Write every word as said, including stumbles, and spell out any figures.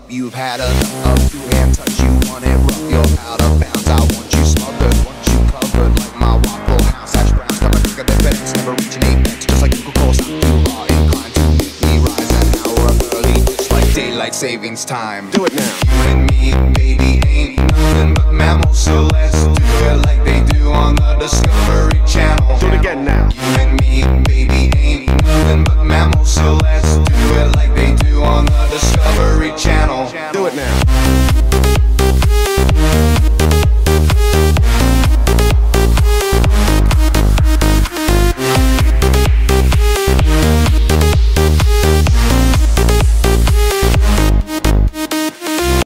You've had enough of two-hand touch, you want it rough, you're out of bounds. I want you smothered, want you covered like my Waffle House hash browns. Got my drink of the FedEx, never reaching apex, just like Coca-Cola's not too hard, inclined to make me rise an hour early. It's like daylight savings time. Do it now. You and me, baby, ain't nothing but mammals, so let's do it like they do on the Discovery Channel. Do it again now. You and me, baby, ain't nothing but mammals, so let's do it like they do on the Discovery Channel. Do it now.